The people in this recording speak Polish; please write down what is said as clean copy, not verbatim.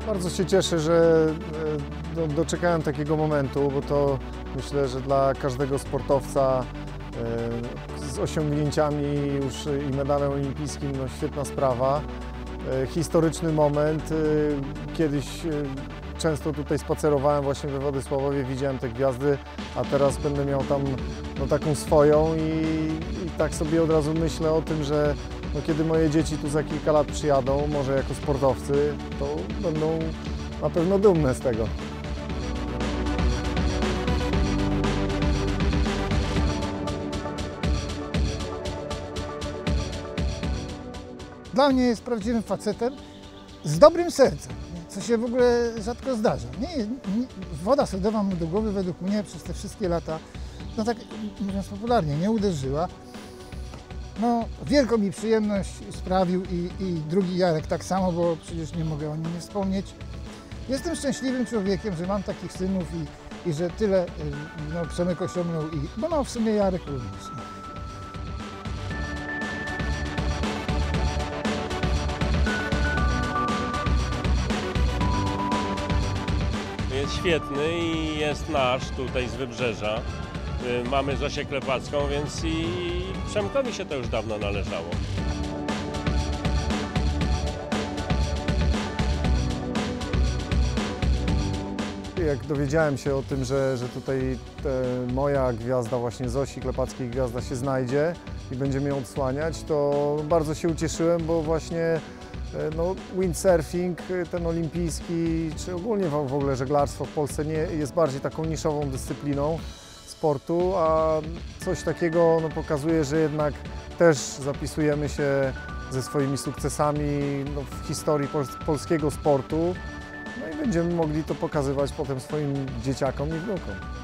Bardzo się cieszę, że doczekałem takiego momentu, bo to myślę, że dla każdego sportowca z osiągnięciami już i medalem olimpijskim świetna sprawa. Historyczny moment. Kiedyś często tutaj spacerowałem właśnie we Władysławowie, widziałem te gwiazdy, a teraz będę miał tam taką swoją i tak sobie od razu myślę o tym, że kiedy moje dzieci tu za kilka lat przyjadą, może jako sportowcy, to będą na pewno dumne z tego. Dla mnie jest prawdziwym facetem z dobrym sercem, co się w ogóle rzadko zdarza. Woda sodowa mu do głowy według mnie przez te wszystkie lata, no tak mówiąc popularnie, nie uderzyła. No, wielką mi przyjemność sprawił i drugi Jarek tak samo, bo przecież nie mogę o nim nie wspomnieć. Jestem szczęśliwym człowiekiem, że mam takich synów i że tyle Przemek osiągnął, bo w sumie Jarek również. Jest świetny i jest nasz tutaj z Wybrzeża. Mamy Zosię Klepacką, więc i Przemkowi się to już dawno należało. Jak dowiedziałem się o tym, że tutaj moja gwiazda, właśnie Zosi Klepackiej gwiazda się znajdzie i będzie mnie odsłaniać, to bardzo się ucieszyłem, bo właśnie windsurfing, ten olimpijski, czy ogólnie w ogóle żeglarstwo w Polsce jest bardziej taką niszową dyscypliną sportu, a coś takiego pokazuje, że jednak też zapisujemy się ze swoimi sukcesami w historii polskiego sportu, i będziemy mogli to pokazywać potem swoim dzieciakom i wnukom.